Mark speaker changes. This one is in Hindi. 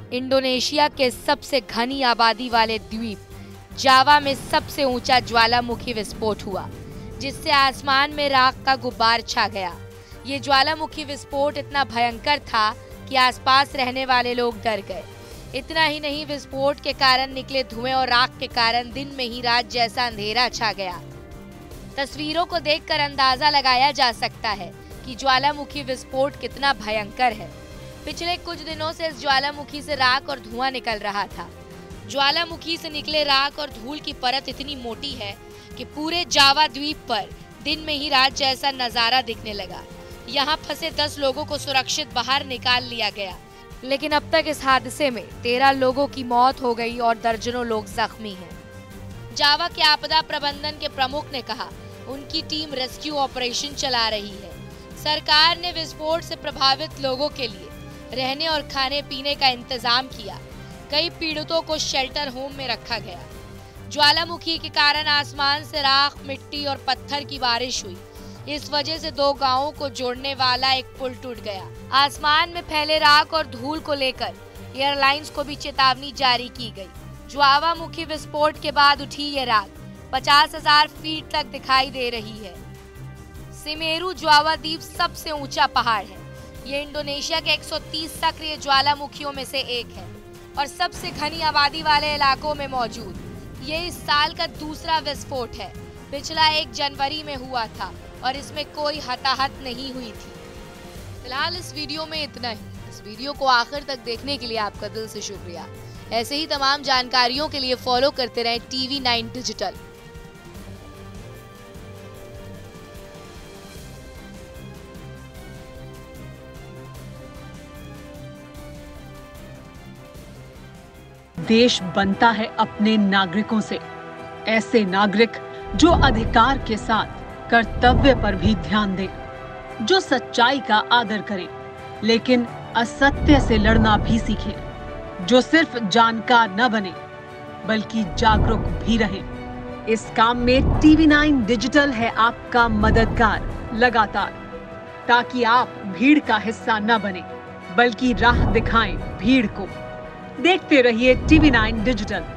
Speaker 1: इंडोनेशिया के सबसे घनी आबादी वाले द्वीप जावा में सबसे ऊंचा ज्वालामुखी विस्फोट हुआ, जिससे आसमान में राख का गुब्बार छा गया। ये ज्वालामुखी विस्फोट इतना भयंकर था कि आसपास रहने वाले लोग डर गए। इतना ही नहीं, विस्फोट के कारण निकले धुएं और राख के कारण दिन में ही रात जैसा अंधेरा छा गया। तस्वीरों को देखकर अंदाजा लगाया जा सकता है कि ज्वालामुखी विस्फोट कितना भयंकर है। पिछले कुछ दिनों से इस ज्वालामुखी से राख और धुआं निकल रहा था। ज्वालामुखी से निकले राख और धूल की परत इतनी मोटी है कि पूरे जावा द्वीप पर दिन में ही रात जैसा नजारा दिखने लगा। यहाँ फंसे 10 लोगों को सुरक्षित बाहर निकाल लिया गया, लेकिन अब तक इस हादसे में 13 लोगों की मौत हो गई और दर्जनों लोग जख्मी हैं। जावा के आपदा प्रबंधन के प्रमुख ने कहा, उनकी टीम रेस्क्यू ऑपरेशन चला रही है। सरकार ने विस्फोट से प्रभावित लोगों के लिए रहने और खाने पीने का इंतजाम किया। कई पीड़ितों को शेल्टर होम में रखा गया। ज्वालामुखी के कारण आसमान से राख, मिट्टी और पत्थर की बारिश हुई। इस वजह से 2 गांवों को जोड़ने वाला एक पुल टूट गया। आसमान में फैले राख और धूल को लेकर एयरलाइंस को भी चेतावनी जारी की गई। ज्वालामुखी विस्फोट के बाद उठी ये राख 50,000 फीट तक दिखाई दे रही है। सेमेरू जावा द्वीप सबसे ऊंचा पहाड़ है। ये इंडोनेशिया के 130 सक्रिय ज्वालामुखियों में से एक है और सबसे घनी आबादी वाले इलाकों में मौजूद। ये इस साल का दूसरा विस्फोट है। पिछला 1 जनवरी में हुआ था और इसमें कोई हताहत नहीं हुई थी। फिलहाल इस वीडियो में इतना ही। इस वीडियो को आखिर तक देखने के लिए आपका दिल से शुक्रिया। ऐसे ही तमाम जानकारियों के लिए फॉलो करते रहें TV9 डिजिटल।
Speaker 2: देश बनता है अपने नागरिकों से। ऐसे नागरिक जो अधिकार के साथ कर्तव्य पर भी ध्यान दें, जो सच्चाई का आदर करें लेकिन असत्य से लड़ना भी सीखें, जो सिर्फ जानकार न बने बल्कि जागरूक भी रहें। इस काम में TV9 डिजिटल है आपका मददगार लगातार, ताकि आप भीड़ का हिस्सा न बने बल्कि राह दिखाएं भीड़ को। देखते रहिए TV9 डिजिटल।